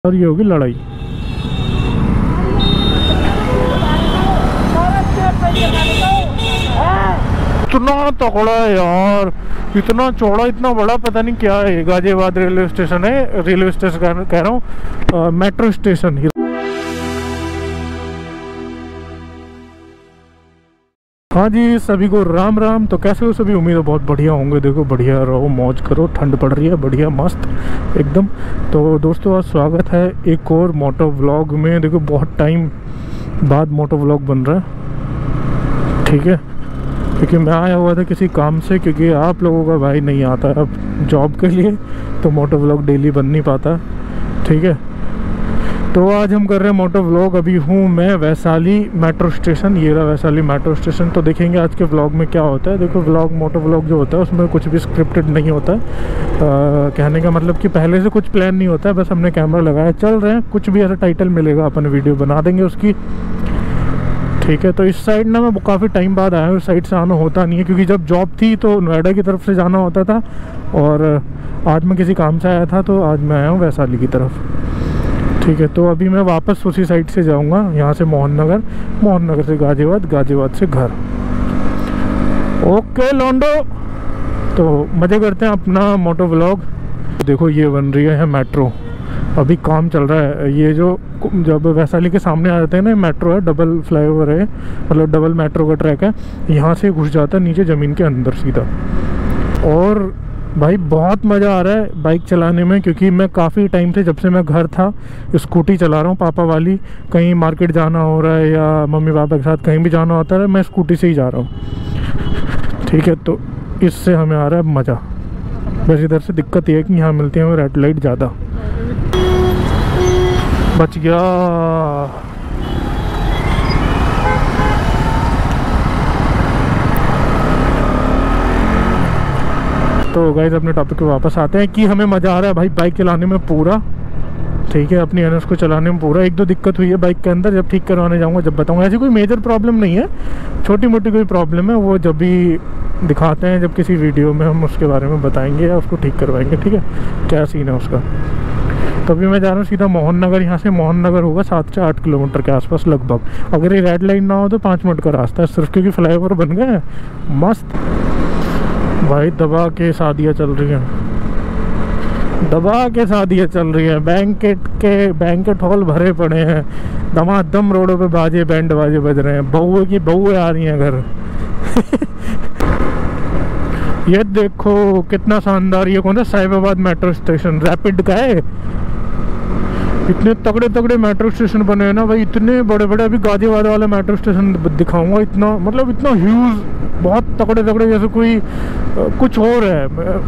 और ये होगी लड़ाई। इतना तगड़ा है यार, इतना चौड़ा इतना बड़ा, पता नहीं क्या है। गाजियाबाद रेलवे स्टेशन है, रेलवे स्टेशन कह रहा हूँ, मेट्रो स्टेशन। हाँ जी, सभी को राम राम। तो कैसे हो सभी? उम्मीद है बहुत बढ़िया होंगे। देखो बढ़िया रहो, मौज करो, ठंड पड़ रही है, बढ़िया मस्त एकदम। तो दोस्तों आज स्वागत है एक और मोटो व्लॉग में। देखो बहुत टाइम बाद मोटो व्लॉग बन रहा है, ठीक है, क्योंकि मैं आया हुआ था किसी काम से, क्योंकि आप लोगों का भाई नहीं आता अब जॉब के लिए, तो मोटो व्लॉग डेली बन नहीं पाता, ठीक है। तो आज हम कर रहे हैं मोटो व्लॉग। अभी हूँ मैं वैशाली मेट्रो स्टेशन, ये रहा वैशाली मेट्रो स्टेशन। तो देखेंगे आज के व्लॉग में क्या होता है। देखो व्लॉग, मोटो व्लॉग जो होता है उसमें कुछ भी स्क्रिप्टेड नहीं होता है। कहने का मतलब कि पहले से कुछ प्लान नहीं होता है, बस हमने कैमरा लगाया, चल रहे हैं, कुछ भी ऐसा टाइटल मिलेगा अपन वीडियो बना देंगे उसकी, ठीक है। तो इस साइड ना मैं काफ़ी टाइम बाद आया हूँ, इस साइड से आना होता नहीं है, क्योंकि जब जॉब थी तो नोएडा की तरफ से जाना होता था, और आज मैं किसी काम से आया था, तो आज मैं आया हूँ वैशाली की तरफ, ठीक है। तो अभी मैं वापस उसी साइड से जाऊंगा, यहाँ से मोहन नगर से गाजियाबाद, गाजियाबाद से घर। ओके लॉन्डो, तो मज़े करते हैं अपना मोटो व्लॉग। देखो ये बन रही है मेट्रो, अभी काम चल रहा है। ये जो जब वैशाली के सामने आ जाते हैं ना, मेट्रो है, डबल फ्लाईओवर है, मतलब डबल मेट्रो का ट्रैक है, यहाँ से घुस जाता है नीचे ज़मीन के अंदर सीधा। और भाई बहुत मज़ा आ रहा है बाइक चलाने में, क्योंकि मैं काफ़ी टाइम से, जब से मैं घर था, स्कूटी चला रहा हूँ पापा वाली। कहीं मार्केट जाना हो रहा है या मम्मी पापा के साथ कहीं भी जाना होता है, मैं स्कूटी से ही जा रहा हूँ, ठीक है। तो इससे हमें आ रहा है मज़ा। बस इधर से दिक्कत ये है कि यहाँ मिलती है रेड लाइट ज़्यादा। बच गया। तो गाइस अपने टॉपिक पे वापस आते हैं कि हमें मज़ा आ रहा है भाई बाइक चलाने में पूरा, ठीक है। अपनी एनएस को चलाने में पूरा। एक दो दिक्कत हुई है बाइक के अंदर, जब ठीक करवाने जाऊंगा जब बताऊंगा। ऐसी कोई मेजर प्रॉब्लम नहीं है, छोटी मोटी कोई प्रॉब्लम है, वो जब भी दिखाते हैं, जब किसी वीडियो में हम उसके बारे में बताएंगे या उसको ठीक करवाएंगे, ठीक है, क्या सीन है उसका। तो अभी मैं जा रहा हूँ सीधा मोहन नगर। यहाँ से मोहन नगर होगा 7 से 8 किलोमीटर के आसपास लगभग। अगर ये रेड लाइन ना हो तो 5 मिनट का रास्ता है सिर्फ, क्योंकि फ्लाईओवर बन गए हैं मस्त। भाई दबा के शादियाँ चल रही हैं, दबा के शादियाँ चल रही हैं। बैंकेट हॉल भरे पड़े हैं, दमादम रोडों पे बाजे, बैंड बाजे बज रहे हैं, बहुए की बहुए आ रही हैं घर। ये देखो कितना शानदार, ये कौन सा साहिबाबाद मेट्रो स्टेशन रैपिड का है। इतने तगड़े तगड़े मेट्रो स्टेशन बने हैं ना भाई, इतने बड़े बड़े। अभी गाजियाबाद वाला मेट्रो स्टेशन दिखाऊंगा, इतना मतलब इतना ह्यूज, बहुत तगड़े तगड़े, जैसे कोई कुछ और है,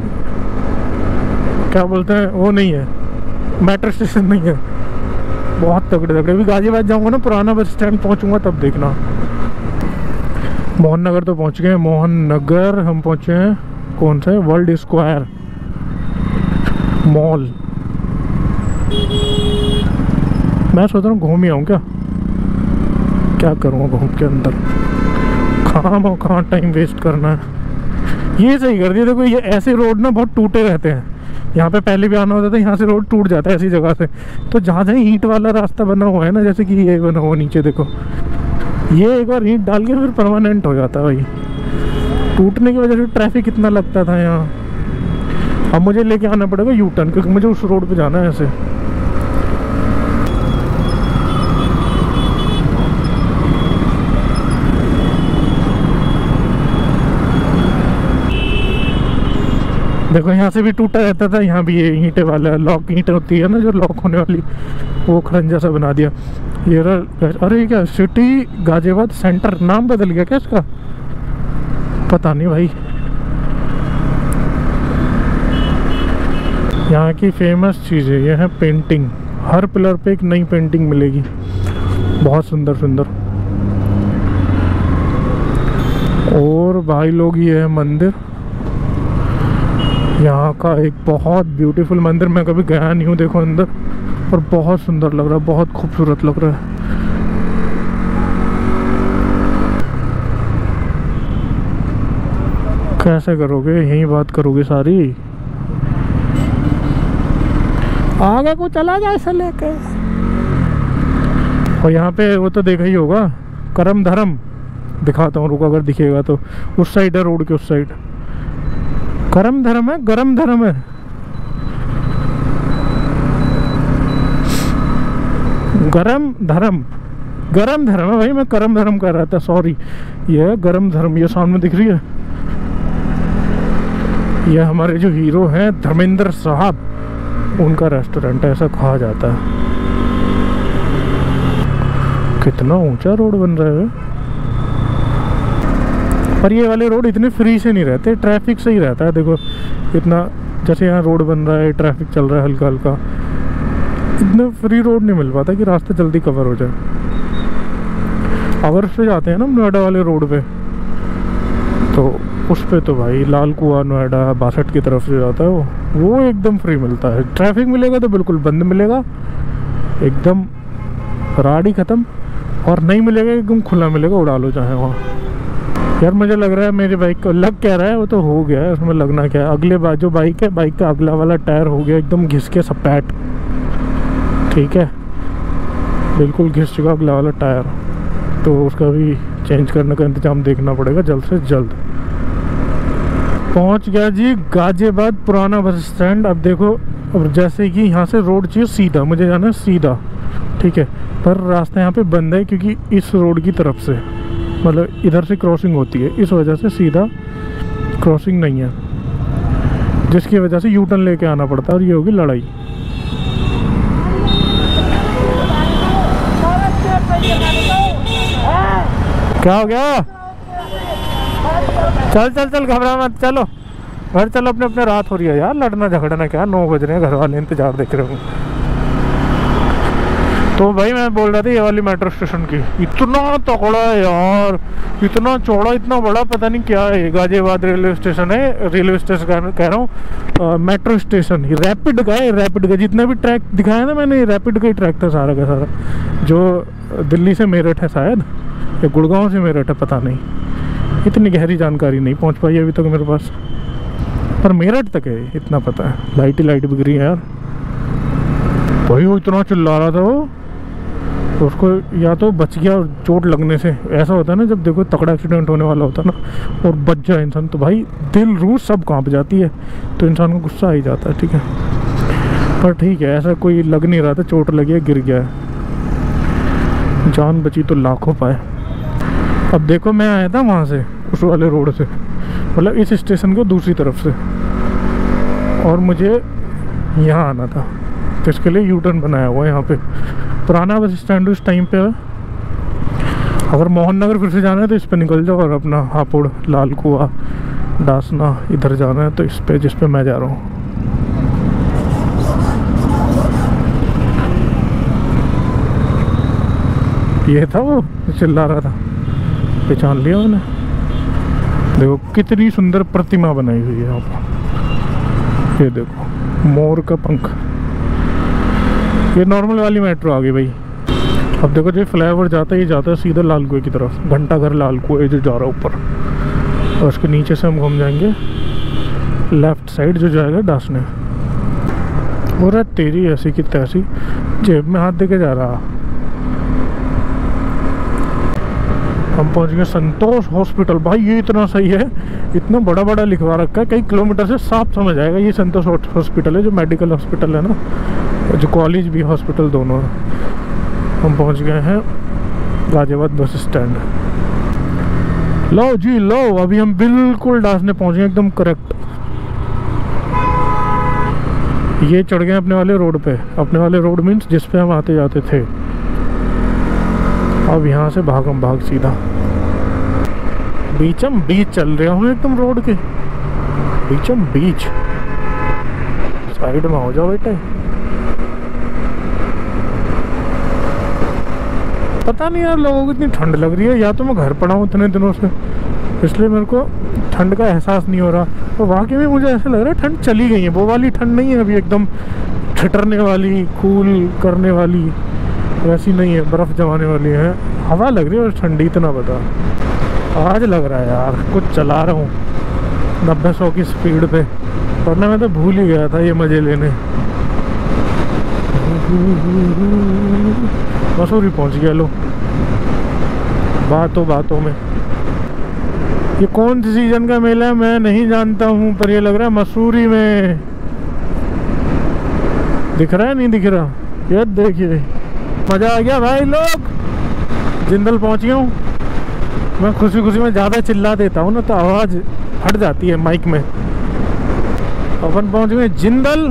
क्या बोलते हैं वो नहीं है, मेट्रो स्टेशन नहीं है, बहुत तगड़े तगड़े। अभी गाजियाबाद जाऊंगा ना, पुराना बस स्टैंड पहुंचूंगा तब देखना। मोहन नगर तो पहुंच गए। मोहन नगर हम पहुंचे हैं, कौन सा है, वर्ल्ड स्क्वायर मॉल। मैं सोच रहा हूँ घूम ही आऊँ, क्या करूँगा घूम के अंदर, कहाँ टाइम वेस्ट करना है। ये सही कर दिया। देखो ये ऐसे रोड ना बहुत टूटे रहते हैं, यहाँ पे पहले भी आना होता था, यहाँ से रोड टूट जाता है ऐसी जगह से। तो जहाँ जहाँ ईंट वाला रास्ता बना हुआ है ना, जैसे कि ये बना हुआ नीचे देखो, ये एक बार ईंट डाल के फिर परमानेंट हो जाता है भाई। टूटने की वजह से ट्रैफिक इतना लगता था यहाँ। अब मुझे लेके आना पड़ेगा यू टर्न, क्योंकि मुझे उस रोड पे जाना है ऐसे। देखो यहाँ से भी टूटा रहता था, यहाँ भी ये ईंटे वाला लॉक, ईंट होती है ना जो लॉक होने वाली, वो खड़ंजा सा बना दिया। ये अरे क्या सिटी गाजियाबाद सेंटर नाम बदल गया क्या इसका, पता नहीं भाई। यहाँ की फेमस चीज़ है, यह है पेंटिंग। हर पिलर पे एक नई पेंटिंग मिलेगी, बहुत सुंदर सुंदर। और भाई लोग ये है मंदिर, यहाँ का एक बहुत ब्यूटीफुल मंदिर। मैं कभी गया नहीं हूँ, देखो अंदर, और बहुत सुंदर लग रहा है, बहुत खूबसूरत लग रहा है। कैसे करोगे, यही बात करोगे सारी। आगे को चला जाए ऐसा लेके। और यहाँ पे वो तो देखा ही होगा, करम धर्म। दिखाता हूँ, रुको, अगर दिखेगा तो। उस साइड है रोड के, उस साइड करम धर्म है, गरम धर्म है। गरम धर्म, गरम धर्म है भाई, मैं करम धर्म कर रहा था, सॉरी। ये है गरम धर्म, ये सामने दिख रही है। ये हमारे जो हीरो हैं धर्मेंद्र साहब, उनका रेस्टोरेंट है, ऐसा कहा जाता है। कितना ऊंचा रोड बन रहा है। पर ये वाले रोड इतने फ्री से नहीं रहते, ट्रैफिक से ही रहता है। देखो इतना, जैसे यहाँ रोड बन रहा है, ट्रैफिक चल रहा है हल्का हल्का, इतना फ्री रोड नहीं मिल पाता कि रास्ता जल्दी कवर हो जाए। अगर से जाते हैं ना नोएडा वाले रोड पे, तो उस पे तो भाई लाल कुआं नोएडा 62 की तरफ से जाता है वो एकदम फ्री मिलता है। ट्रैफिक मिलेगा तो बिल्कुल बंद मिलेगा, एकदम राड़ी ख़त्म। और नहीं मिलेगा एकदम खुला मिलेगा, उड़ा लो चाहे वहाँ। यार मुझे लग रहा है मेरी बाइक को लग क्या रहा है, वो तो हो गया है, उसमें लगना क्या है। अगले जो बाइक है, बाइक का अगला वाला टायर हो गया एकदम घिस के सपैट, ठीक है, बिल्कुल घिस चुका अगला वाला टायर। तो उसका भी चेंज करने का इंतजाम देखना पड़ेगा जल्द से जल्द। पहुंच गया जी गाजियाबाद पुराना बस स्टैंड। अब देखो, अब जैसे कि यहाँ से रोड चाहिए सीधा, मुझे जाना है सीधा, ठीक है, पर रास्ता यहाँ पे बंद है क्योंकि इस रोड की तरफ से, मतलब इधर से क्रॉसिंग होती है, इस वजह से सीधा क्रॉसिंग नहीं है, जिसकी वजह से यू टर्न लेके आना पड़ता है, और ये होगी लड़ाई। क्या हो गया? चल चल चल, घबरा मत, चलो घर चलो, अपने अपने। रात हो रही है यार, लड़ना झगड़ना क्या, 9 बज रहे हैं, घर वाले इंतजार देख रहे हो। तो भाई मैं बोल रहा था ये वाली मेट्रो स्टेशन की, इतना तगड़ा है यार, इतना चौड़ा, इतना बड़ा, पता नहीं क्या है। गाजियाबाद रेलवे स्टेशन है, रेलवे स्टेशन कह रहा हूँ, मेट्रो स्टेशन ही रैपिड का है। रैपिड का जितना भी ट्रैक दिखाया ना मैंने, रैपिड का ही ट्रैक था सारा का सारा, जो दिल्ली से मेरठ है शायद, या गुड़गांव से मेरठ है, पता नहीं, इतनी गहरी जानकारी नहीं पहुँच पाई अभी तक मेरे पास, पर मेरठ तक है इतना पता है। लाइट ही लाइट बिक रही है यार। भाई वो इतना चिल्ला रहा था वो, तो उसको या तो बच गया चोट लगने से। ऐसा होता है ना जब देखो तगड़ा एक्सीडेंट होने वाला होता है ना, और बच जाए इंसान, तो भाई दिल रूह सब कांप जाती है, तो इंसान को गुस्सा आ ही जाता है, ठीक है। पर ठीक है, ऐसा कोई लग नहीं रहा था, चोट लगी है, गिर गया है, जान बची तो लाखों पाए। अब देखो मैं आया था वहाँ से, उस वाले रोड से, मतलब इस स्टेशन को दूसरी तरफ से, और मुझे यहाँ आना था, तो इसके लिए यू टर्न बनाया हुआ है यहाँ पे। पुराना बस स्टैंड उस टाइम पे है। अगर मोहन नगर फिर से जाना है तो इस पे निकल जाओ, और अपना हापुड़, लाल कुआं, डासना इधर जाना है तो इस पे, जिस पे मैं जा रहा हूँ। ये था वो चिल्ला रहा था, पहचान लिया मैंने। देखो कितनी सुंदर प्रतिमा बनाई हुई है यहाँ पर, ये देखो मोर का पंख। ये नॉर्मल वाली मेट्रो आ गई भाई। अब देखो जो फ्लाईओवर जाता है, ये जाता है सीधा लाल कुएं की तरफ, घंटा घर लाल कुएं जो जा रहा है ऊपर, और उसके नीचे से हम घूम जाएंगे लेफ्ट साइड जो जाएगा डासने। हो रहा तेरी ऐसी की तैसी, जेब में हाथ देके जा रहा। हम पहुंच गए संतोष हॉस्पिटल। भाई ये इतना सही है, इतना बड़ा बड़ा लिखवा रखा है, कई किलोमीटर से साफ समझ आएगा ये संतोष हॉस्पिटल है, जो मेडिकल हॉस्पिटल है ना, जो कॉलेज भी हॉस्पिटल दोनों है। हम पहुंच गए हैं गाजियाबाद बस स्टैंड। लो जी लो, अभी हम बिल्कुल डासने पहुंच गए, एकदम करेक्ट। ये चढ़ गए अपने वाले रोड पे, अपने वाले रोड मीन्स जिस पे हम आते जाते थे। अब यहाँ से भागम भाग सीधा बीचम बीच चल रहा हूँ, एकदम रोड के बीचम बीच। साइड में हो जाओ बेटे। पता नहीं यार लोगों को इतनी ठंड लग रही है, या तो मैं घर पड़ा हूँ इतने दिनों से, इसलिए मेरे को ठंड का एहसास नहीं हो रहा। तो वाकई में मुझे ऐसा लग रहा है ठंड चली गई है, वो वाली ठंड नहीं है अभी, एकदम ठिठरने वाली, कूल करने वाली वैसी नहीं है, बर्फ़ जमाने वाली है। हवा लग रही है और ठंडी इतना बता। आज लग रहा है यार कुछ चला रहा हूँ 90-100 की स्पीड पे, वरना मैं तो भूल ही गया था ये मज़े लेने। मसूरी पहुंच गया। लो बातों में। ये कौन सी सीजन का मेला है मैं नहीं जानता हूँ, पर ये लग रहा है मसूरी में। दिख रहा है नहीं दिख रहा? ये देखिए, मजा आ गया भाई। लोग जिंदल पहुंच गया हूँ। मैं खुशी खुशी में ज़्यादा चिल्ला देता हूँ ना तो आवाज़ हट जाती है माइक में। अपन पहुंच गए जिंदल,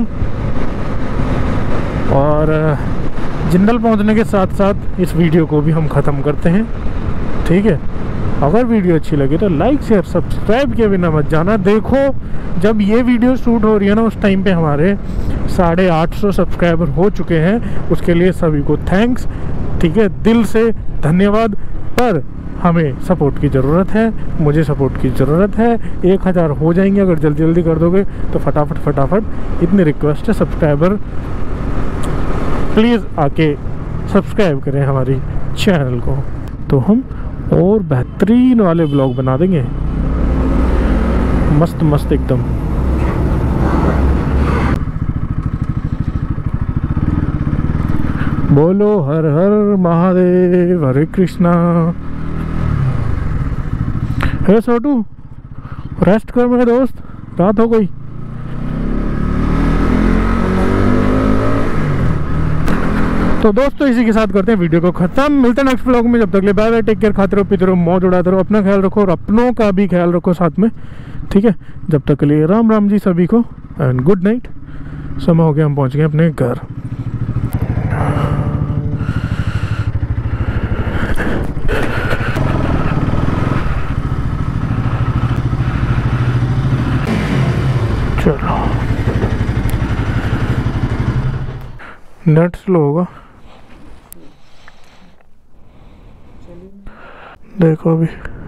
और जिंदल पहुंचने के साथ साथ इस वीडियो को भी हम ख़त्म करते हैं, ठीक है। अगर वीडियो अच्छी लगी तो लाइक शेयर सब्सक्राइब किए बिना मत जाना। देखो जब ये वीडियो शूट हो रही है ना, उस टाइम पे हमारे 850 सब्सक्राइबर हो चुके हैं। उसके लिए सभी को थैंक्स, ठीक है, दिल से धन्यवाद। पर हमें सपोर्ट की ज़रूरत है, मुझे सपोर्ट की ज़रूरत है। 1000 हो जाएंगे अगर जल्दी जल्दी कर दोगे तो। फटाफट इतनी रिक्वेस्ट है, सब्सक्राइबर प्लीज़ आके सब्सक्राइब करें हमारी चैनल को, तो हम और बेहतरीन वाले ब्लॉग बना देंगे, मस्त मस्त एकदम। बोलो हर हर महादेव, हरे कृष्णा। हे छोटू, रेस्ट कर मेरे दोस्त, रात हो गई। तो दोस्तों इसी के साथ करते हैं वीडियो को खत्म। मिलते हैं नेक्स्ट व्लॉग में। जब तक ले बाय बाय, टेक केयर, खाते रहो पीते रहो, मौज उड़ाते रहो, अपना ख्याल रखो और अपनों का भी ख्याल रखो साथ में, ठीक है। जब तक के लिए राम राम जी सभी को, एंड गुड नाइट। समय हो गया, हम पहुंच गए अपने घर। चलो, नेट स्लो होगा, देखो अभी।